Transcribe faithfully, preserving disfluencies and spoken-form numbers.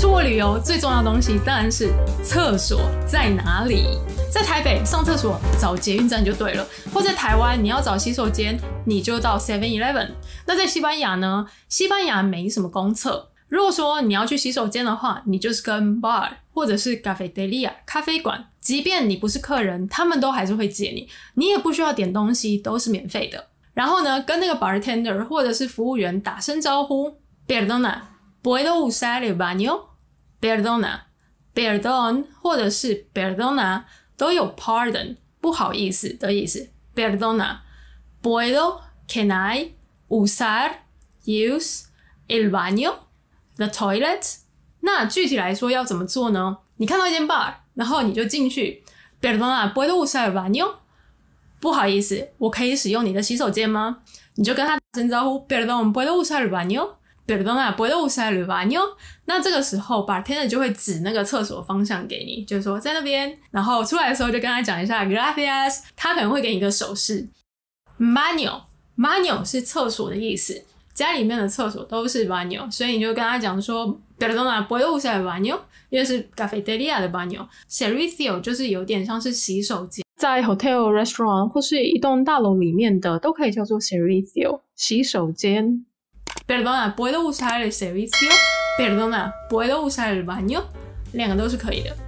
出国旅游最重要的东西当然是厕所在哪里。在台北上厕所找捷运站就对了，或在台湾你要找洗手间，你就到 seven eleven。那在西班牙呢？西班牙没什么公厕。如果说你要去洗手间的话，你就是跟 bar 或者是 cafeteria 咖啡馆，即便你不是客人，他们都还是会借你，你也不需要点东西，都是免费的。然后呢，跟那个 bartender 或者是服务员打声招呼 ，Perdona, puedo usar el baño? Perdona, perdon 或者是 perdona 都有 pardon 不好意思的意思。Perdona, puedo, can I usar, use el baño?The toilet？ 那具体来说要怎么做呢？你看到一间 bar， 然后你就进去 Perdona, puedo usar el baño？ 不好意思，我可以使用你的洗手间吗？你就跟他打声招呼 Perdón, puedo usar el baño? Perdona, puedo usar el baño? 那这个时候 bartender 就会指那个厕所方向给你，就是说在那边，然后出来的时候就跟他讲一下 Gracias， 他可能会给你一个手势。Baño Baño 是厕所的意思，家里面的厕所都是 baño， 所以你就跟他讲说 Perdona, puedo usar el baño？ 因为是 cafeteria 的 baño。 Servicio 就是有点像是洗手间，在 hotel, restaurant 或是一栋大楼里面的都可以叫做 servicio 洗手间。 Perdona, puedo usar el servicio? Perdona, puedo usar el baño? 两个都是可以的。